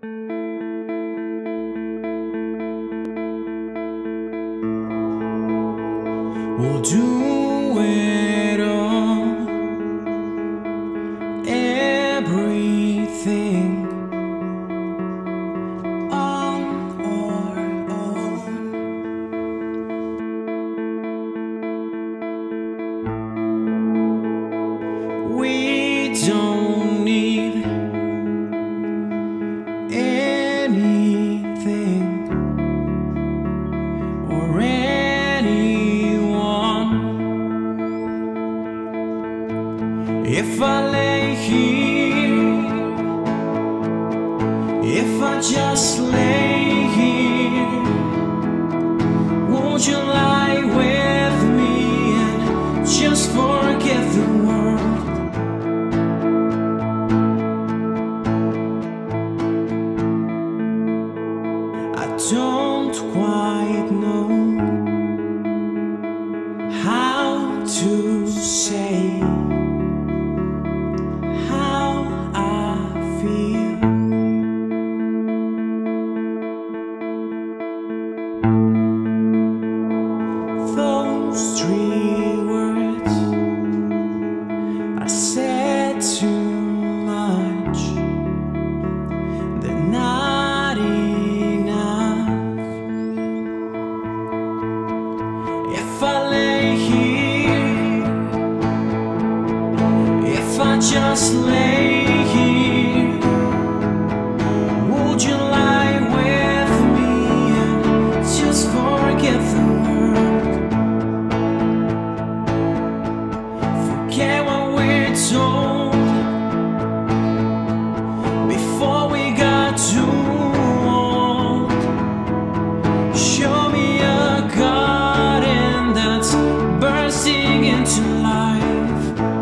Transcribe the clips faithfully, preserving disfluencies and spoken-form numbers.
We'll do it all, everything on our own. We don't need anything or anyone. If I lay here, if I just lay here, won't you lie with me and just forget the world? I don't quite know how to say how I feel. Those three words I said too much, they're not enough. If I lay here, if I just lay here, would you lie with me and just forget the world? Forget what we're told before we got too old. Show me a garden that's bursting into life.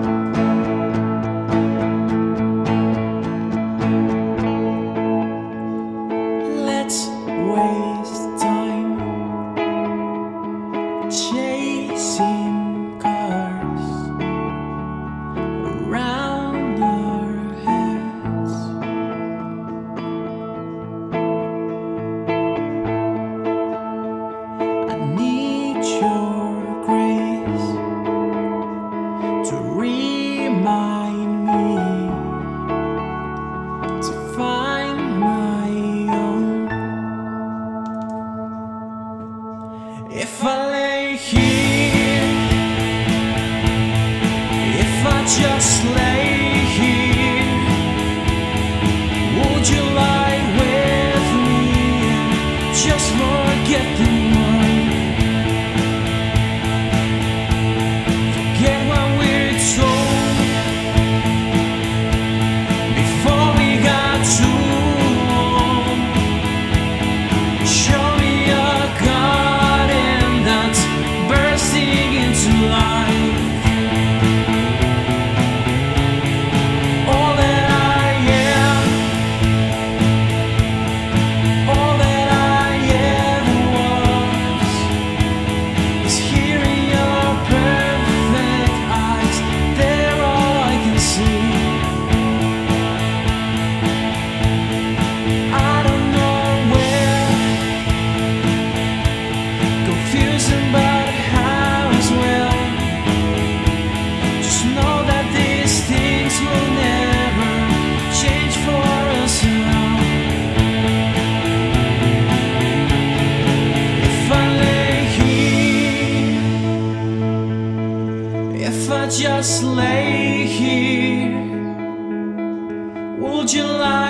Let's waste time chasing cars around our heads. I need your grace to remind me to find my own. If I lay here, if I just lay here, would you lie with me and just forget the world? Forget what we're told before we got too old. Show me a garden that's bursting into life. All that I am, all that I ever was, is here in your perfect eyes. They're all I can see. I don't know where, confused about how as well. Just know that these things will never change for us now. If I lay here, if I just lay here, would you lie